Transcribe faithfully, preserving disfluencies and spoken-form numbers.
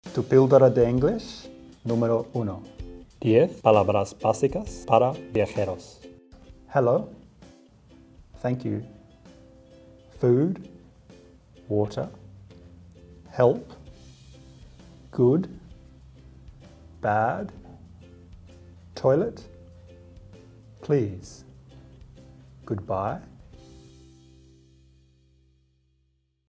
Tu píldora de inglés número uno. diez palabras básicas para viajeros. Hello. Thank you. Food. Water. Help. Good. Bad. Toilet. Please. Goodbye.